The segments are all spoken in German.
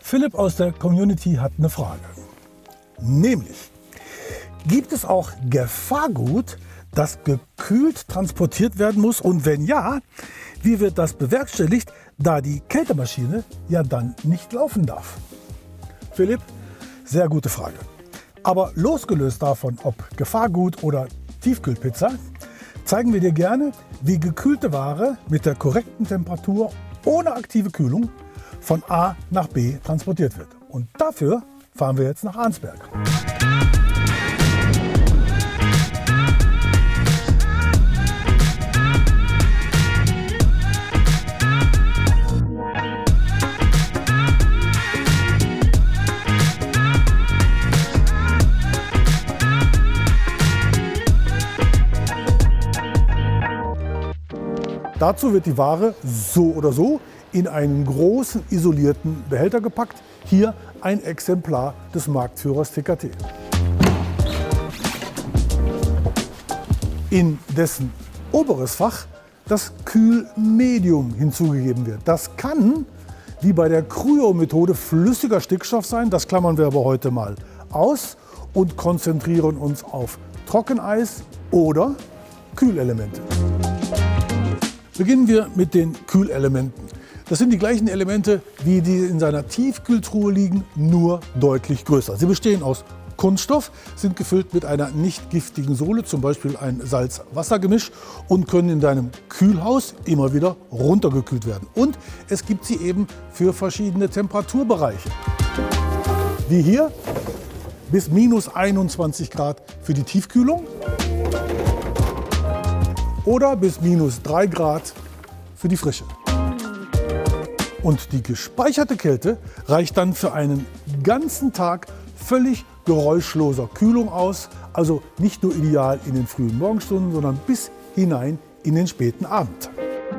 Philipp aus der Community hat eine Frage. Nämlich, gibt es auch Gefahrgut, das gekühlt transportiert werden muss? Und wenn ja, wie wird das bewerkstelligt, da die Kältemaschine ja dann nicht laufen darf? Philipp, sehr gute Frage. Aber losgelöst davon, ob Gefahrgut oder Tiefkühlpizza, zeigen wir dir gerne, wie gekühlte Ware mit der korrekten Temperatur ohne aktive Kühlung von A nach B transportiert wird. Und dafür fahren wir jetzt nach Arnsberg. Dazu wird die Ware so oder so in einen großen isolierten Behälter gepackt. Hier ein Exemplar des Marktführers TKT. In dessen oberes Fach das Kühlmedium hinzugegeben wird. Das kann, wie bei der Kryo-Methode, flüssiger Stickstoff sein. Das klammern wir aber heute mal aus und konzentrieren uns auf Trockeneis oder Kühlelemente. Beginnen wir mit den Kühlelementen. Das sind die gleichen Elemente, wie die in seiner Tiefkühltruhe liegen, nur deutlich größer. Sie bestehen aus Kunststoff, sind gefüllt mit einer nicht giftigen Sohle, zum Beispiel ein Salz-Wasser-Gemisch, und können in deinem Kühlhaus immer wieder runtergekühlt werden. Und es gibt sie eben für verschiedene Temperaturbereiche. Wie hier bis minus 21 Grad für die Tiefkühlung oder bis minus 3 Grad für die Frische. Und die gespeicherte Kälte reicht dann für einen ganzen Tag völlig geräuschloser Kühlung aus. Also nicht nur ideal in den frühen Morgenstunden, sondern bis hinein in den späten Abend.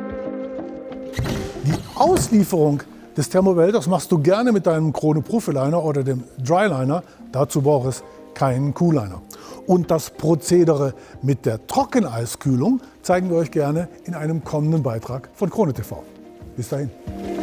Die Auslieferung des Thermobehälters machst du gerne mit deinem Krone Profiliner oder dem Dryliner. Dazu braucht es keinen Cooliner. Und das Prozedere mit der Trockeneiskühlung zeigen wir euch gerne in einem kommenden Beitrag von Krone TV. Bis dahin.